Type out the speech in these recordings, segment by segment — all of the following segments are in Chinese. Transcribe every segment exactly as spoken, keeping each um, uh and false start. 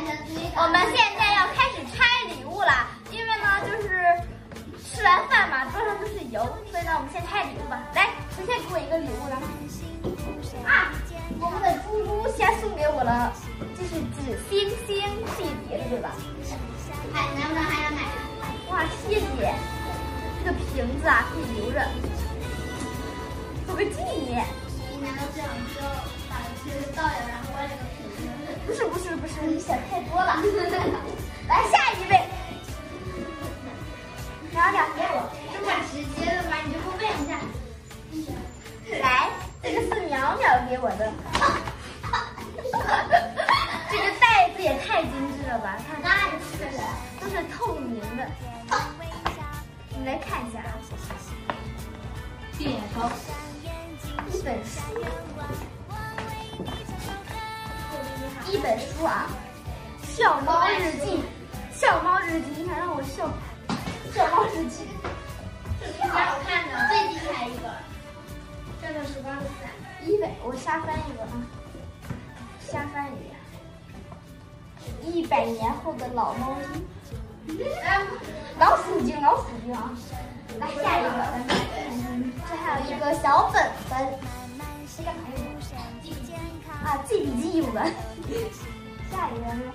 我们现在要开始拆礼物了，因为呢，就是吃完饭嘛，桌上都是油，所以呢，我们先拆礼物吧。来，谁先给我一个礼物来？啊，我们的猪猪先送给我了，这是纸星星系列的，对吧？ 还能不能还要买？ 哇，谢谢！这个瓶子啊，可以留着，做个纪念。 你难道这样就把这个倒掉，然后关这个瓶子？ 不是不是不是，你想太多了。来下一位，苗苗给我， 这么直接的吗？你就会问一下。 来，这个是苗苗给我的。这个袋子也太精致了吧！看， 那是的， 都是透明的。你来看一下， 电头， 一本书。一本书啊，《笑猫日记》，笑猫日记，你想让我笑？笑猫日记， 这比较好看的，最精彩一个。这个是光子， 一百，我瞎翻一个啊，瞎翻一个。一百年后的老猫精，老鼠精，老鼠精啊！来下一个，这还有一个小本本，这干嘛用的？啊，记笔记用的。下一个呢？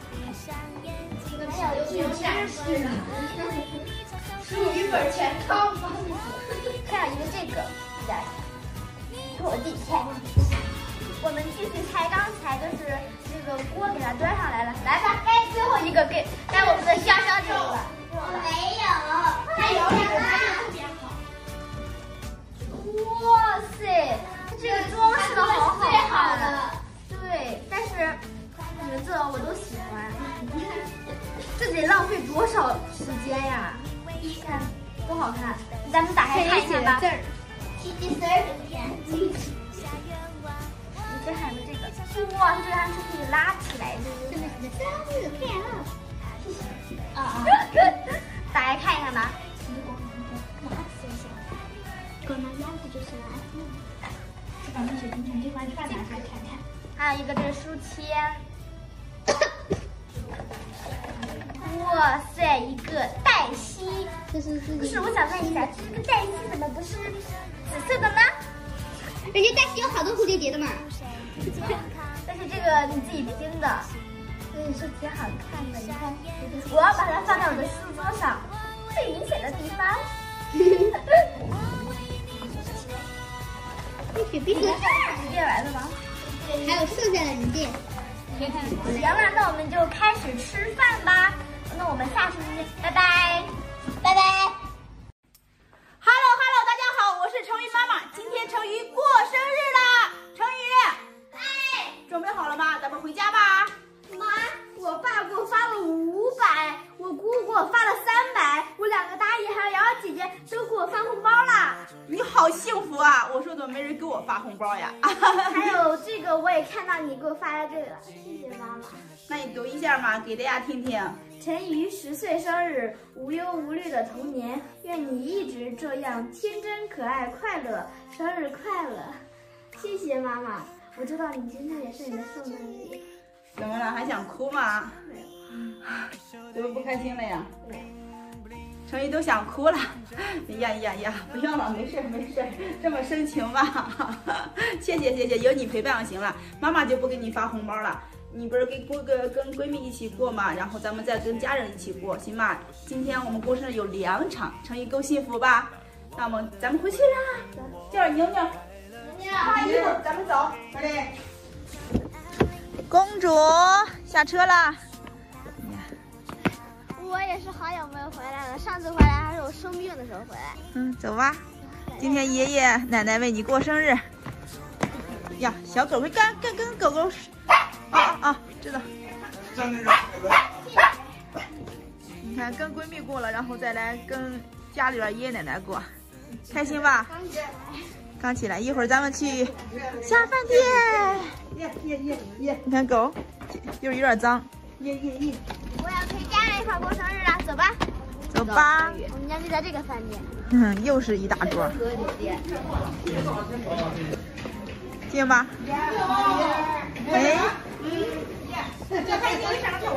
还有一个知识， 书语本全套吗？ 还有一个这个，来，给我弟拆。我们继续拆，刚才就是这个锅给它端上来了。来吧，该最后一个给该我们的香香姐了。 我没有，还有这个特别好。 哇塞，它这个装饰的好好最好看。 的。 对，但是你们这我都喜欢。这得浪费多少时间呀？看多好看，咱们打开看一下吧。 七七四十九天。 你这还有这个，哇，这还是可以拉起来的， 真的是生日快乐！啊啊！ 打开看一下吧。 狗妈鸭子就是垃圾。 把那水晶这块串拿出来看看。还有一个这是书签。哇塞，一个黛西。 这是自己。 不是，我想问一下，这个黛西怎么不是紫色的呢？ 人家黛西有好多蝴蝶结的嘛。 但是这个你自己拼的，所以是挺好看的。你看，我要把它放在我的书桌上最明显的地方。 雪碧是纸垫来的吗？ 还有剩下的人垫。 行了，那我们就开始吃饭吧。那我们下次见，拜拜，拜拜。 Hello Hello， 大家好，我是成瑜妈妈。今天成瑜过生日啦，成瑜， 哎， 准备好了吗？咱们回家吧。 妈，我爸给我发了五百，我姑姑给我发了三百，我两个大姨还有瑶瑶姐姐都给我发红包啦。 你好幸福啊！我说怎么没人给我发红包呀？ 还有这个我也看到你给我发的这个，谢谢妈妈。 那你读一下嘛，给大家听听。 陈瑜十岁生日，无忧无虑的童年，愿你一直这样天真可爱快乐，生日快乐！谢谢妈妈，我知道你今天也是你的圣诞礼。 怎么了？还想哭吗？怎么不开心了呀？成瑜都想哭了。呀呀呀！不要了，没事没事，这么深情吧？谢谢谢谢，有你陪伴就行了。妈妈就不给你发红包了。你不是跟过个跟闺蜜一起过嘛，然后咱们再跟家人一起过，行吧？今天我们过生日有两场，成瑜够幸福吧？那我们咱们回去啦。叫牛牛， 牛换衣服，咱们走，快点。公主下车啦。 我也是好久没有回来了，上次回来还是我生病的时候回来。 嗯，走吧。今天爷爷奶奶为你过生日。呀，小狗会跟跟跟狗狗。啊啊啊！知道。你看，跟闺蜜过了，然后再来跟家里边爷爷奶奶过，开心吧？刚起来，一会儿咱们去下饭店。耶耶耶耶！你看狗，就是有点脏。耶耶耶！ 我要陪家人一块过生日了，走吧。 走吧。 我们家就在这个饭店。 嗯，又是一大桌。进吧。哎。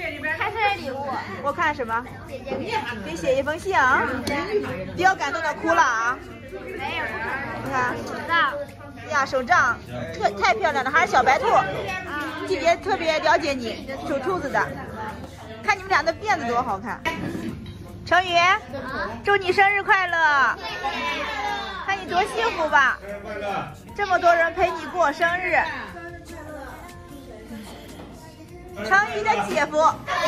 看生日礼物。 我看什么？ 姐姐给给写一封信啊，比较感动的哭了啊。 没有， 你看， 手账。 呀，手账特太漂亮了，还是小白兔。姐姐特别了解你，属兔子的。看你们俩的辫子多好看。成宇，祝你生日快乐！看你多幸福吧，这么多人陪你过生日。成宇的姐夫，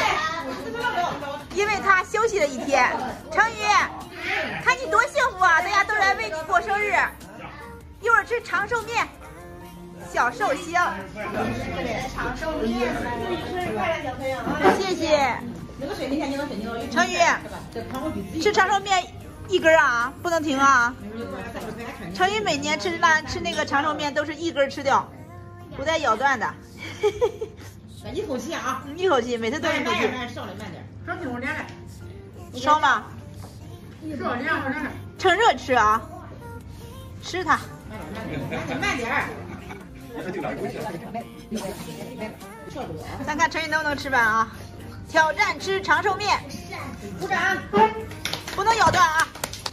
因为他休息了一天。成宇，看你多幸福啊！大家都来为你过生日，一会儿吃长寿面，小寿星。 长寿面。 谢谢。成宇，吃长寿面一根啊，不能停啊！成宇每年吃饭吃那个长寿面都是一根吃掉，不带咬断的。 一口气啊！ 一口气，每次都一口气。 烧的慢点，烧挺点的。 烧吗？ 烧这样这样。 趁热吃啊！吃它。 慢点，慢点。 咱看成宇能不能吃完啊？挑战吃长寿面， 鼓掌， 不能咬断啊！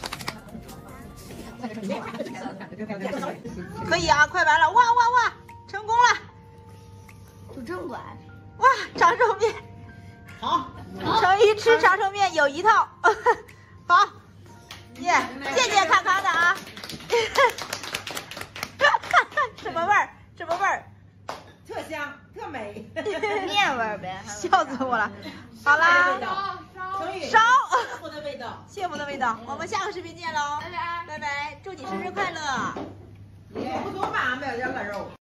可以啊，快完了！哇哇哇，成功了！ 主正管。 哇，长寿面。 好， 成宇吃长寿面有一套。好，耶，健健康康的啊！什么味儿？什么味儿？ 特香，特美。 面味儿呗。 笑死我了。好啦，烧幸福的味道， 幸福的味道。我们下个视频见喽， 拜拜， 拜拜，祝你生日快乐。 不走吧，没有这个肉。